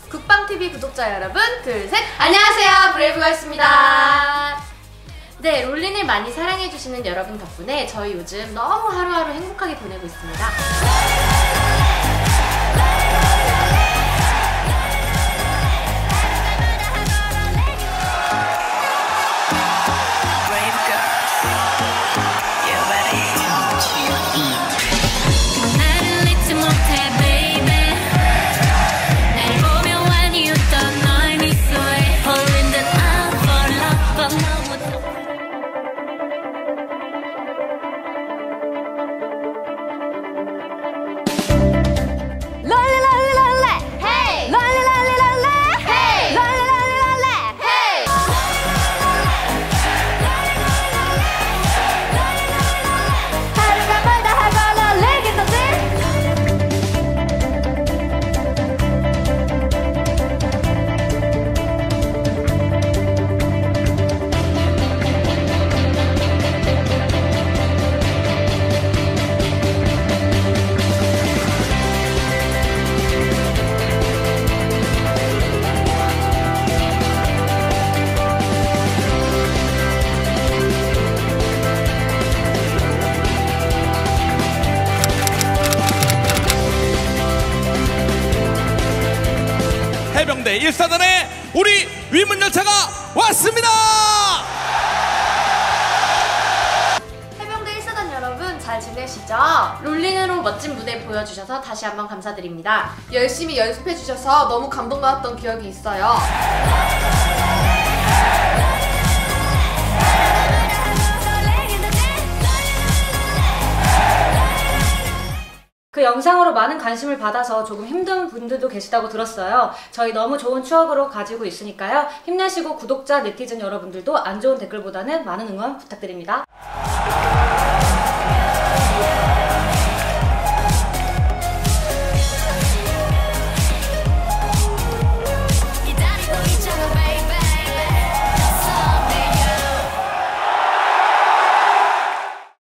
국방TV 구독자 여러분, 둘, 셋! 안녕하세요, 브레이브걸스입니다. 네, 롤린을 많이 사랑해주시는 여러분 덕분에 저희 요즘 너무 하루하루 행복하게 보내고 있습니다. 해병대 1사단의 우리 위문열차가 왔습니다! 해병대 1사단 여러분 잘 지내시죠? 롤린으로 멋진 무대 보여주셔서 다시 한번 감사드립니다. 열심히 연습해주셔서 너무 감동받았던 기억이 있어요. 그 영상으로 많은 관심을 받아서 조금 힘든 분들도 계시다고 들었어요. 저희 너무 좋은 추억으로 가지고 있으니까요. 힘내시고 구독자, 네티즌 여러분들도 안 좋은 댓글보다는 많은 응원 부탁드립니다.